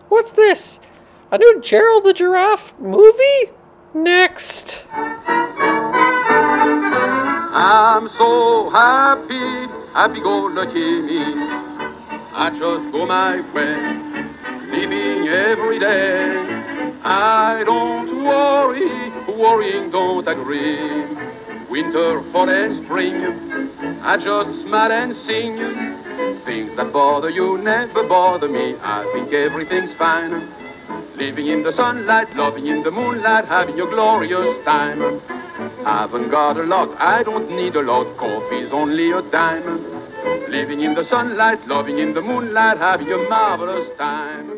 What's this? A new Jerald the Giraffe movie? Next. I'm so happy, happy-go-lucky me. I just go my way, living every day. I don't worry, worrying don't agree. Winter, fall and spring, I just smile and sing. Things that bother you never bother me. I think everything's fine. Living in the sunlight, loving in the moonlight, having a glorious time. Haven't got a lot, I don't need a lot, coffee's only a dime. Living in the sunlight, loving in the moonlight, having a marvelous time.